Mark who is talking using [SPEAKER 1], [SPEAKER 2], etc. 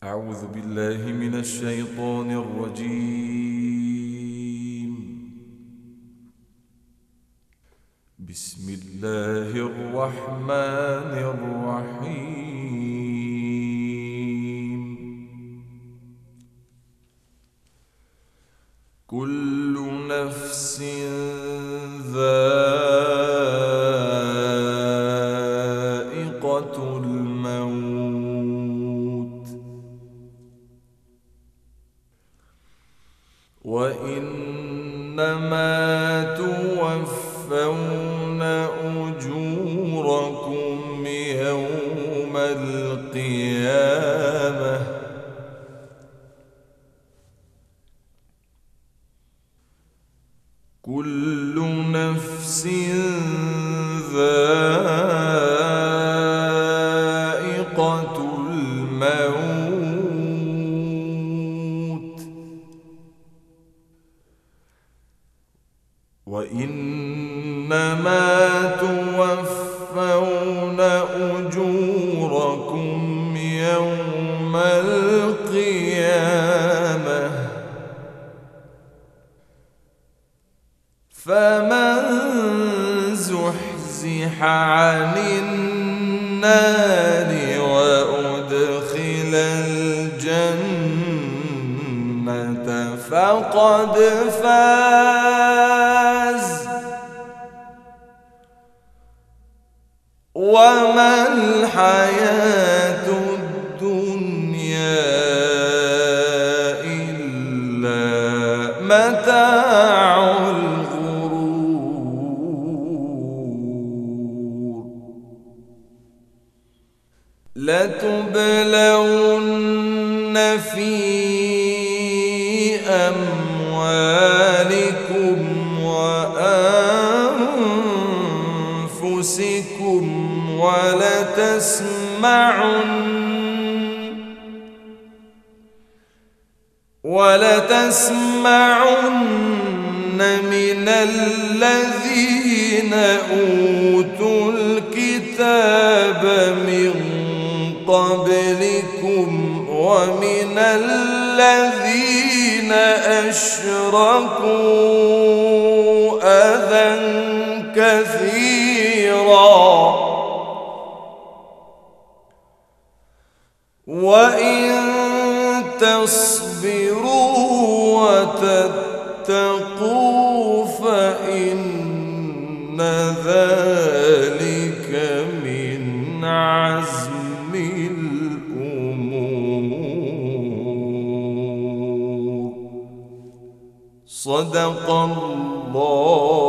[SPEAKER 1] أعوذ بالله من الشيطان الرجيم. بسم الله الرحمن الرحيم. كل نفس ذائقة الموت، وإنما توفون أجوركم يوم القيامة، كل نفس ذائقة الموت، وإنما توفون أجوركم يوم القيامة، فمن زحزح عن النار وأدخل الجنة فقد فاز، وما الحياة الدنيا إلا متاع الغرور. لتبلون في أموالكم وأنفسكم ولتسمعن من الذين أوتوا الكتاب من قبلكم ومن الذين أشركوا أذى كثيرا، وإن تصبروا وتتقوا فإن ذلك من عزم الأمور. صدق الله